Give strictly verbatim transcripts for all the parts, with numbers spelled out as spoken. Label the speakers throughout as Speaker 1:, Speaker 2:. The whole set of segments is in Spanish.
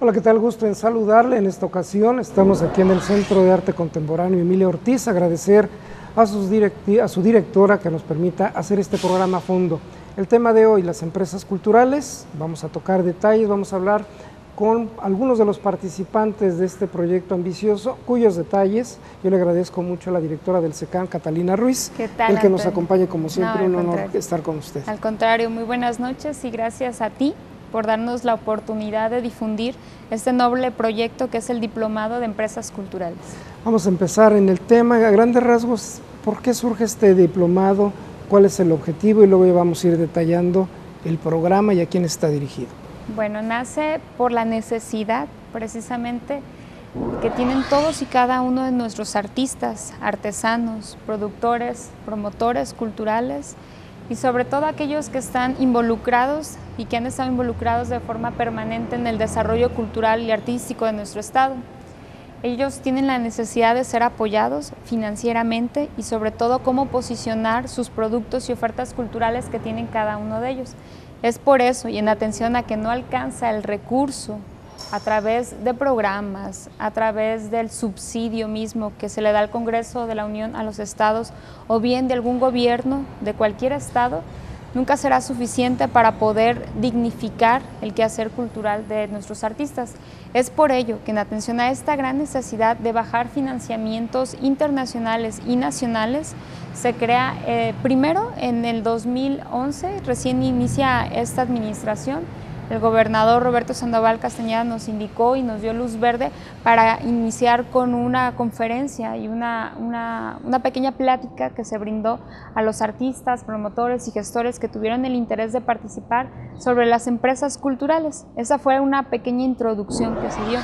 Speaker 1: Hola, ¿qué tal? Gusto en saludarle. En esta ocasión estamos aquí en el Centro de Arte Contemporáneo Emilia Ortiz. Agradecer a, sus directi a su directora que nos permita hacer este programa a fondo. El tema de hoy, las empresas culturales. Vamos a tocar detalles, vamos a hablar con algunos de los participantes de este proyecto ambicioso, cuyos detalles yo le agradezco mucho a la directora del SECAM, Catalina Ruiz,
Speaker 2: ¿Qué tal,
Speaker 1: el que
Speaker 2: Antonio?
Speaker 1: nos acompañe como siempre,
Speaker 2: No,
Speaker 1: un honor
Speaker 2: contrario.
Speaker 1: estar con usted.
Speaker 2: Al contrario, muy buenas noches y gracias a ti por darnos la oportunidad de difundir este noble proyecto que es el Diplomado de Empresas Culturales.
Speaker 1: Vamos a empezar en el tema, a grandes rasgos, ¿por qué surge este diplomado? ¿Cuál es el objetivo? Y luego ya vamos a ir detallando el programa y a quién está dirigido.
Speaker 2: Bueno, nace por la necesidad precisamente que tienen todos y cada uno de nuestros artistas, artesanos, productores, promotores culturales y sobre todo aquellos que están involucrados y que han estado involucrados de forma permanente en el desarrollo cultural y artístico de nuestro estado. Ellos tienen la necesidad de ser apoyados financieramente y sobre todo cómo posicionar sus productos y ofertas culturales que tienen cada uno de ellos. Es por eso, y en atención a que no alcanza el recurso a través de programas, a través del subsidio mismo que se le da al Congreso de la Unión a los estados o bien de algún gobierno de cualquier estado, nunca será suficiente para poder dignificar el quehacer cultural de nuestros artistas. Es por ello que en atención a esta gran necesidad de bajar financiamientos internacionales y nacionales, se crea eh, primero en el dos mil once, recién inicia esta administración. El gobernador Roberto Sandoval Castañeda nos indicó y nos dio luz verde para iniciar con una conferencia y una, una, una pequeña plática que se brindó a los artistas, promotores y gestores que tuvieron el interés de participar sobre las empresas culturales. Esa fue una pequeña introducción que se dio.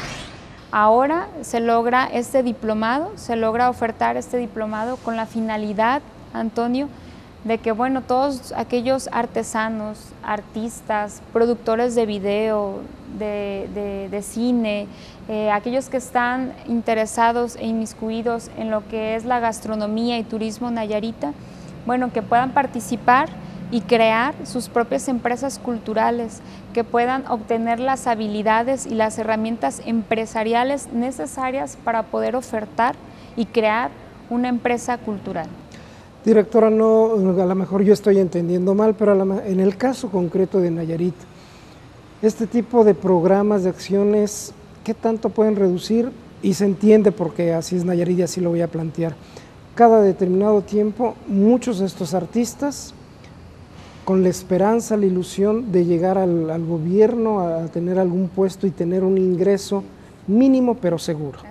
Speaker 2: Ahora se logra este diplomado, se logra ofertar este diplomado con la finalidad, Antonio, de que bueno, todos aquellos artesanos, artistas, productores de video, de, de, de cine, eh, aquellos que están interesados e inmiscuidos en lo que es la gastronomía y turismo nayarita, bueno, que puedan participar y crear sus propias empresas culturales, que puedan obtener las habilidades y las herramientas empresariales necesarias para poder ofertar y crear una empresa cultural.
Speaker 1: Directora, no, a lo mejor yo estoy entendiendo mal, pero a la, en el caso concreto de Nayarit, este tipo de programas, de acciones, ¿qué tanto pueden reducir? Y se entiende porque así es Nayarit y así lo voy a plantear. Cada determinado tiempo, muchos de estos artistas, con la esperanza, la ilusión de llegar al, al gobierno, a tener algún puesto y tener un ingreso mínimo pero seguro.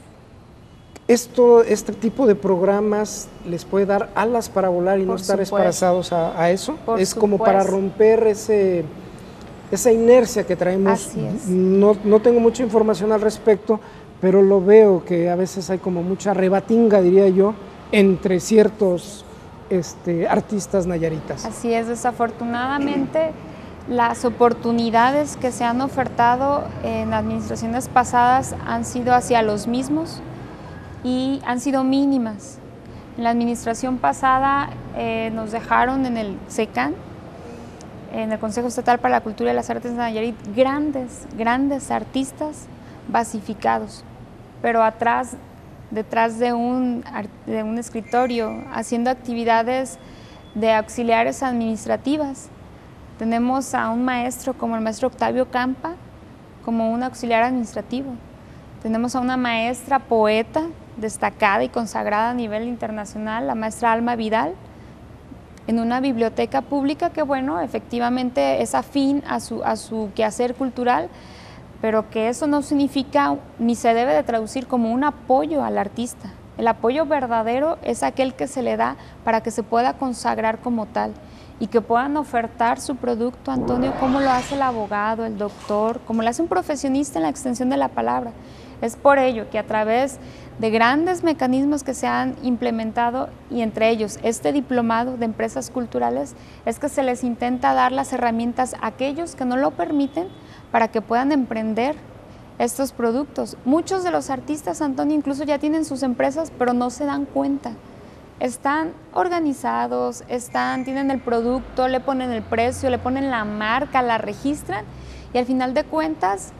Speaker 1: Esto, este tipo de programas les puede dar alas para volar y
Speaker 2: Por
Speaker 1: no estar
Speaker 2: supuesto.
Speaker 1: esparazados a, a eso.
Speaker 2: Por
Speaker 1: es como
Speaker 2: supuesto.
Speaker 1: para romper ese, esa inercia que traemos.
Speaker 2: Así es.
Speaker 1: No, no tengo mucha información al respecto, pero lo veo que a veces hay como mucha rebatinga, diría yo, entre ciertos este, artistas nayaritas.
Speaker 2: Así es, desafortunadamente las oportunidades que se han ofertado en administraciones pasadas han sido hacia los mismos y han sido mínimas. En la administración pasada eh, nos dejaron en el SECAM, en el Consejo Estatal para la Cultura y las Artes de Nayarit, grandes, grandes artistas basificados, pero atrás, detrás de un, de un escritorio, haciendo actividades de auxiliares administrativas. Tenemos a un maestro como el maestro Octavio Campa, como un auxiliar administrativo. Tenemos a una maestra poeta destacada y consagrada a nivel internacional, la maestra Alma Vidal, en una biblioteca pública que, bueno, efectivamente es afín a su, a su quehacer cultural, pero que eso no significa ni se debe de traducir como un apoyo al artista. El apoyo verdadero es aquel que se le da para que se pueda consagrar como tal y que puedan ofertar su producto, Antonio, como lo hace el abogado, el doctor, como lo hace un profesionista en la extensión de la palabra. Es por ello que a través de grandes mecanismos que se han implementado y entre ellos este diplomado de empresas culturales es que se les intenta dar las herramientas a aquellos que no lo permiten para que puedan emprender estos productos. Muchos de los artistas, Antonio, incluso ya tienen sus empresas, pero no se dan cuenta. Están organizados, están, tienen el producto, le ponen el precio, le ponen la marca, la registran y al final de cuentas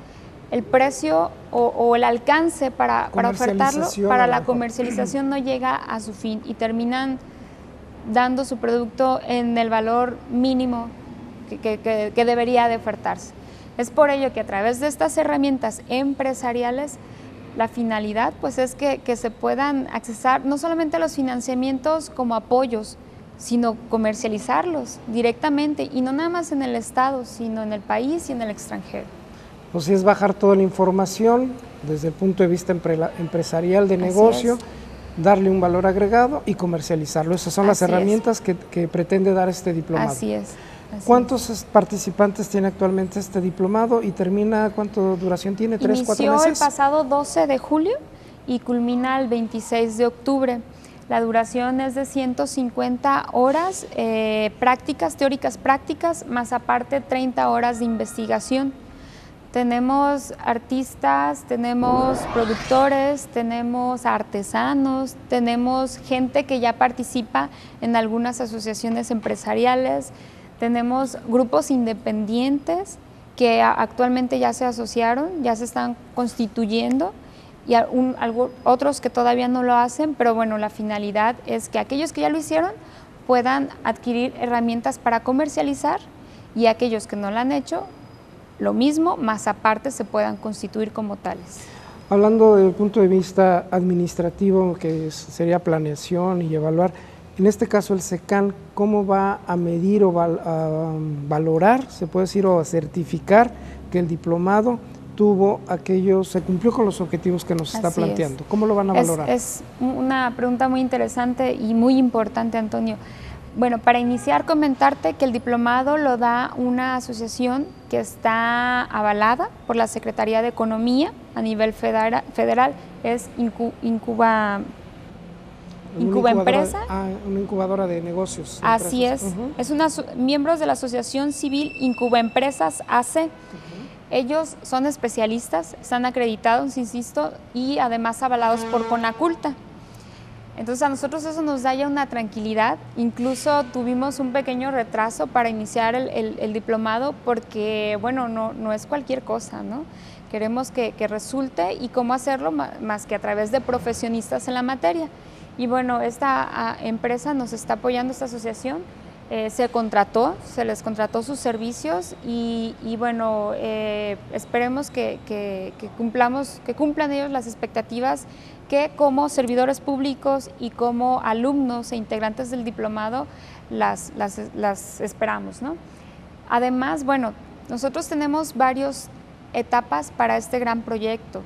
Speaker 2: el precio o, o el alcance para, para ofertarlo, para la comercialización no llega a su fin y terminan dando su producto en el valor mínimo que, que, que, que debería de ofertarse. Es por ello que a través de estas herramientas empresariales, la finalidad pues es que, que se puedan accesar no solamente los financiamientos como apoyos, sino comercializarlos directamente y no nada más en el estado, sino en el país y en el extranjero.
Speaker 1: Pues sí, es bajar toda la información desde el punto de vista empresarial de negocio, darle un valor agregado y comercializarlo. Esas son las herramientas que, que pretende dar este diplomado.
Speaker 2: Así es. Así
Speaker 1: ¿Cuántos
Speaker 2: es.
Speaker 1: participantes tiene actualmente este diplomado y termina, cuánto duración tiene? ¿Tres, cuatro meses?
Speaker 2: Inició el pasado doce de julio y culmina el veintiséis de octubre. La duración es de ciento cincuenta horas, eh, prácticas, teóricas prácticas, más aparte treinta horas de investigación. Tenemos artistas, tenemos productores, tenemos artesanos, tenemos gente que ya participa en algunas asociaciones empresariales, tenemos grupos independientes que actualmente ya se asociaron, ya se están constituyendo y un, algo, otros que todavía no lo hacen, pero bueno, la finalidad es que aquellos que ya lo hicieron puedan adquirir herramientas para comercializar y aquellos que no lo han hecho, lo mismo, más aparte se puedan constituir como tales.
Speaker 1: Hablando desde el punto de vista administrativo, que sería planeación y evaluar, en este caso el SECAN, ¿cómo va a medir o val, a valorar, se puede decir, o a certificar que el diplomado tuvo aquellos, se cumplió con los objetivos que nos está
Speaker 2: Así
Speaker 1: planteando?
Speaker 2: Es.
Speaker 1: ¿Cómo lo van a valorar?
Speaker 2: Es, es una pregunta muy interesante y muy importante, Antonio. Bueno, para iniciar, comentarte que el diplomado lo da una asociación que está avalada por la Secretaría de Economía a nivel federa, federal, es Incu, Incuba, Incuba Empresa.
Speaker 1: Ah, una incubadora de negocios.
Speaker 2: Así
Speaker 1: empresas.
Speaker 2: es,
Speaker 1: uh-huh.
Speaker 2: es una, miembros de la Asociación Civil Incuba Empresas A C. Uh-huh. Ellos son especialistas, están acreditados, insisto, y además avalados por Conaculta. Entonces a nosotros eso nos da ya una tranquilidad, incluso tuvimos un pequeño retraso para iniciar el, el, el diplomado porque, bueno, no, no es cualquier cosa, ¿no? Queremos que, que resulte y cómo hacerlo más que a través de profesionistas en la materia. Y bueno, esta a, empresa nos está apoyando, esta asociación, eh, se contrató, se les contrató sus servicios y, y bueno, eh, esperemos que, que, que cumplamos, que cumplan ellos las expectativas que como servidores públicos y como alumnos e integrantes del diplomado las, las, las esperamos, ¿no? Además, bueno, nosotros tenemos varias etapas para este gran proyecto.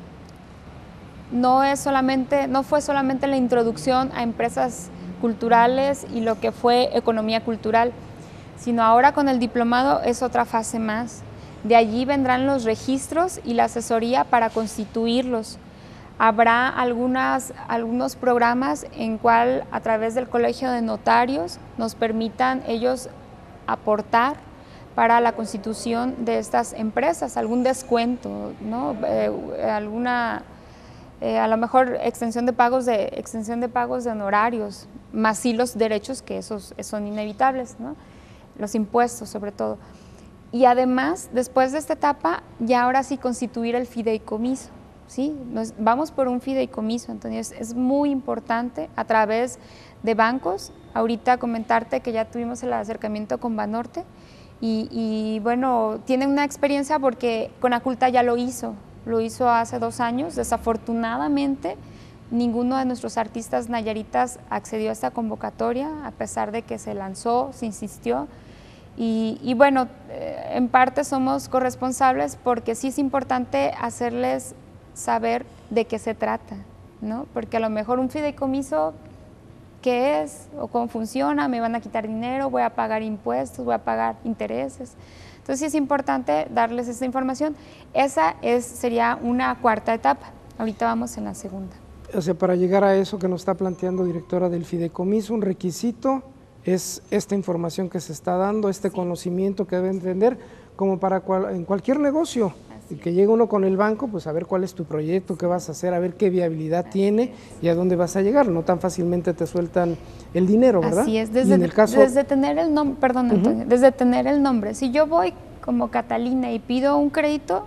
Speaker 2: No, es solamente, no fue solamente la introducción a empresas culturales y lo que fue economía cultural, sino ahora con el diplomado es otra fase más. De allí vendrán los registros y la asesoría para constituirlos. Habrá algunas, algunos programas en cual a través del Colegio de Notarios nos permitan ellos aportar para la constitución de estas empresas, algún descuento, ¿no? Eh, alguna, eh, a lo mejor extensión de pagos de, extensión de pagos de honorarios, más sí los derechos que esos son inevitables, ¿no? Los impuestos sobre todo. Y además, después de esta etapa, ya ahora sí constituir el fideicomiso. ¿Sí? Nos, vamos por un fideicomiso, Antonio, es, es muy importante a través de bancos. Ahorita comentarte que ya tuvimos el acercamiento con Banorte y, y bueno, tienen una experiencia porque Conaculta ya lo hizo, lo hizo hace dos años. Desafortunadamente, ninguno de nuestros artistas nayaritas accedió a esta convocatoria, a pesar de que se lanzó, se insistió. Y, y bueno, eh, en parte somos corresponsables porque sí es importante hacerles saber de qué se trata, ¿no? Porque a lo mejor un fideicomiso, ¿qué es? ¿O cómo funciona? ¿Me van a quitar dinero? ¿Voy a pagar impuestos? ¿Voy a pagar intereses? Entonces sí es importante darles esa información. Esa es, sería una cuarta etapa. Ahorita vamos en la segunda.
Speaker 1: O sea, para llegar a eso que nos está planteando, directora del fideicomiso, un requisito es esta información que se está dando, este sí. conocimiento que debe entender, como para cual, en cualquier negocio. Y que llegue uno con el banco, pues a ver cuál es tu proyecto, qué vas a hacer, a ver qué viabilidad tiene y a dónde vas a llegar. No tan fácilmente te sueltan el dinero, ¿verdad?
Speaker 2: Así es, desde,
Speaker 1: en el caso...
Speaker 2: desde tener el nombre, perdón, uh-huh. Antonio, desde tener el nombre. Si yo voy como Catalina y pido un crédito,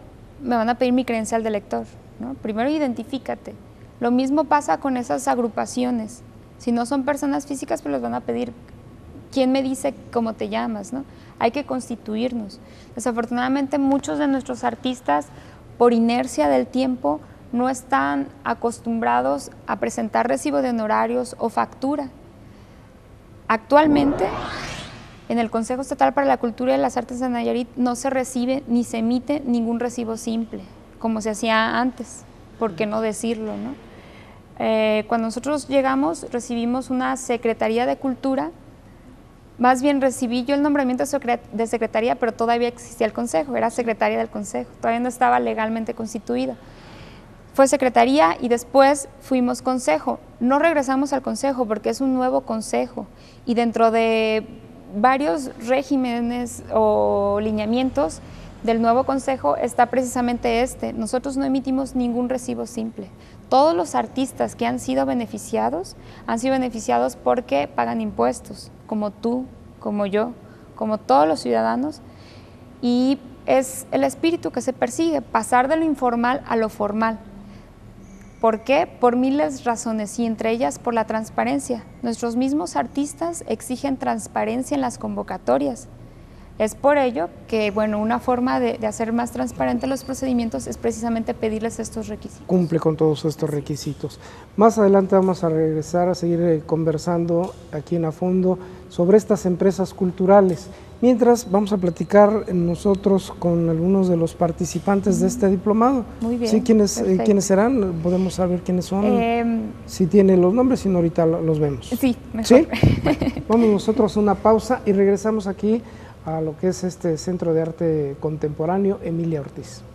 Speaker 2: me van a pedir mi credencial de lector, ¿no? Primero identifícate. Lo mismo pasa con esas agrupaciones. Si no son personas físicas, pues les van a pedir quién me dice cómo te llamas, ¿no? Hay que constituirnos. Desafortunadamente, muchos de nuestros artistas, por inercia del tiempo, no están acostumbrados a presentar recibo de honorarios o factura. Actualmente, en el Consejo Estatal para la Cultura y las Artes de Nayarit no se recibe ni se emite ningún recibo simple, como se hacía antes, ¿por qué no decirlo, no? Eh, cuando nosotros llegamos, recibimos una Secretaría de Cultura, más bien recibí yo el nombramiento de secretaría, pero todavía existía el Consejo, era secretaria del Consejo, todavía no estaba legalmente constituida. Fue secretaría y después fuimos consejo. No regresamos al consejo porque es un nuevo consejo y dentro de varios regímenes o lineamientos del nuevo consejo está precisamente este. Nosotros no emitimos ningún recibo simple. Todos los artistas que han sido beneficiados han sido beneficiados porque pagan impuestos, como tú, como yo, como todos los ciudadanos, y es el espíritu que se persigue, pasar de lo informal a lo formal. ¿Por qué? Por miles de razones y entre ellas por la transparencia. Nuestros mismos artistas exigen transparencia en las convocatorias. Es por ello que, bueno, una forma de, de hacer más transparentes los procedimientos es precisamente pedirles estos requisitos.
Speaker 1: Cumple con todos estos requisitos. Más adelante vamos a regresar a seguir eh, conversando aquí en A Fondo sobre estas empresas culturales. Mientras vamos a platicar nosotros con algunos de los participantes de este diplomado.
Speaker 2: Muy bien.
Speaker 1: ¿Sí? ¿Quiénes, eh, ¿quiénes serán? ¿Podemos saber quiénes son?
Speaker 2: Eh,
Speaker 1: si tienen los nombres, si no ahorita los vemos.
Speaker 2: Sí, mejor.
Speaker 1: ¿Sí? Bueno, vamos nosotros a una pausa y regresamos aquí a lo que es este Centro de Arte Contemporáneo Emilia Ortiz.